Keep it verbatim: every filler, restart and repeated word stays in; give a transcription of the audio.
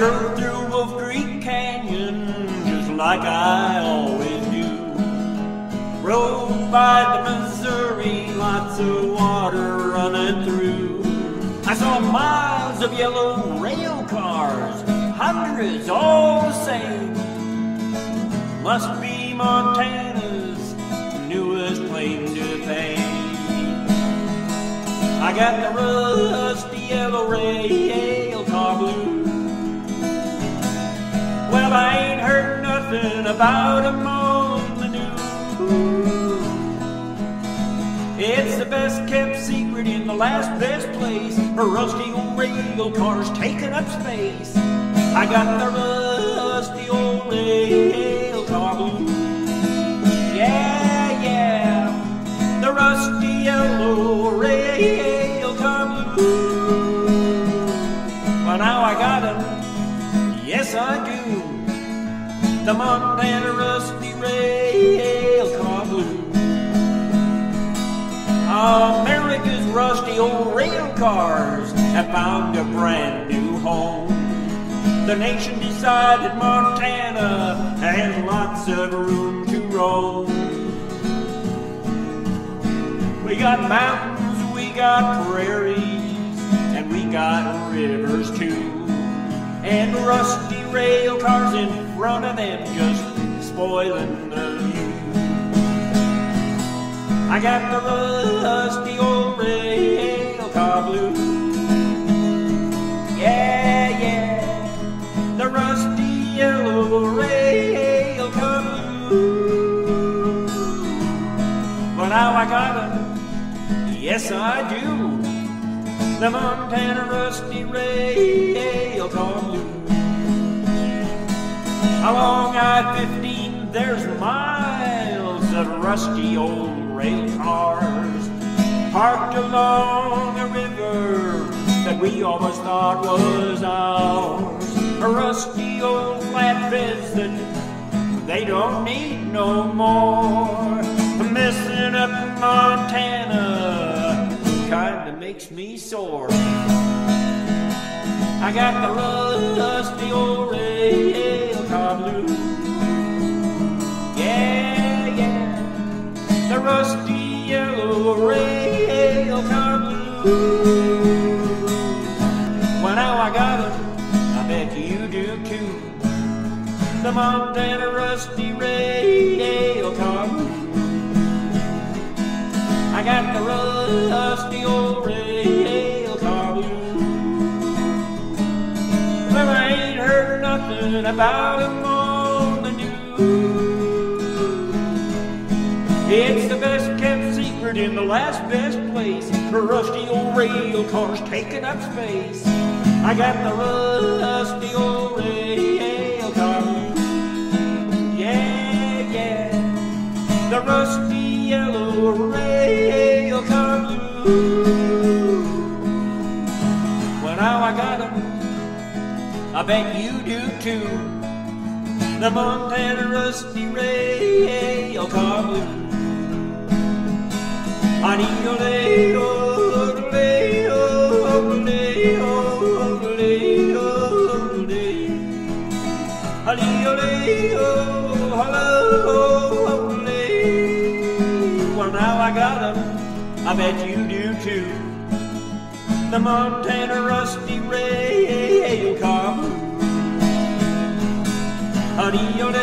drove through Wolf Creek Canyon just like I always do. Rode by the Missouri, lots of water running through. I saw miles of yellow rail cars, hundreds all the same. Must be Montana's newest claim to fame. I got the rusty yellow rail car blues. Well, I ain't heard nothing about 'em on the news. It's the best kept secret in the last best place. Her rusty old rail car's taking up space. I got the rusty old rail car blues. Yeah, yeah, the rusty yellow rail car blues. Well, now I got 'em, yes I do. The Montana rusty rail car blues. America's rusty old rail cars have found a brand new home. The nation decided Montana has lots of room to roam. We got mountains, we got prairies, and we got rivers too. And rusty rail cars in front of them just spoiling the view. I got the rusty old rail car blues. Yeah, yeah, the rusty yellow rail car blues. But now I got 'em, yes I do, the Montana rusty rail car blues. Along I fifteen there's miles of rusty old rail cars parked along a river that we always thought was ours. A rusty old flatbeds that they don't need no more. Messing up Montana kinda makes me sore. I got the rusty old rail car blues. Yeah, yeah, the rusty yellow rail car blues. Well, now I got 'em, I bet you do too. The Montana rusty rail car blues. I got the rusty old rail car blues. Well, I ain't heard nothing about 'em on the news. It's the best kept secret in the last best place. The rusty old rail car's taking up space. I got the rusty old rail car blues. Yeah, yeah, the rusty yellow rail car blues. Well, now I got 'em, I bet you do too. The Montana rusty rail car blues. Adee-o-lay-o, o-lay-o, o-lay-o, o-lay-o, o-lay. Adee-o-lay-o, hello, o-lay. Well, now I got 'em, I bet you do too. The Montana rusty rail car blues. Adee-o-lay-o.